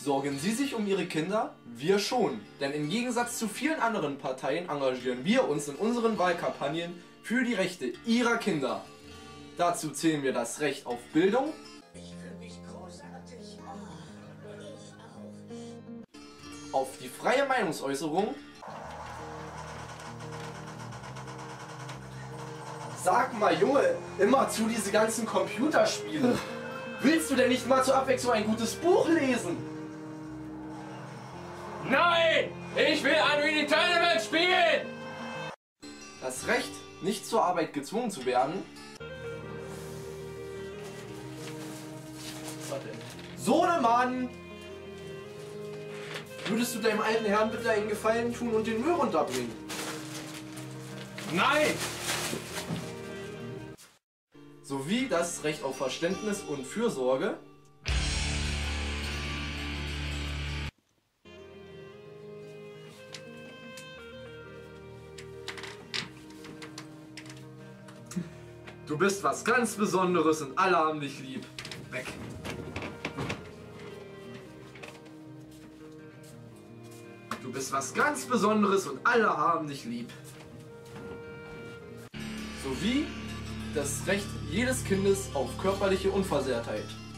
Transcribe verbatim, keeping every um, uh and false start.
Sorgen Sie sich um Ihre Kinder? Wir schon. Denn im Gegensatz zu vielen anderen Parteien engagieren wir uns in unseren Wahlkampagnen für die Rechte Ihrer Kinder. Dazu zählen wir das Recht auf Bildung, Ich fühle mich großartig. Oh, ich auch. auf die freie Meinungsäußerung, Sag mal, Junge, immer zu diese ganzen Computerspiele. Willst du denn nicht mal zur Abwechslung ein gutes Buch lesen? Nein! Ich will Unreal Tournament spielen! Das Recht, nicht zur Arbeit gezwungen zu werden. Was denn? Sohnemann! Würdest du deinem alten Herrn bitte einen Gefallen tun und den Müll runterbringen? Nein! Sowie das Recht auf Verständnis und Fürsorge. Du bist was ganz Besonderes und alle haben dich lieb. Weg. Du bist was ganz Besonderes und alle haben dich lieb. Sowie das Recht jedes Kindes auf körperliche Unversehrtheit.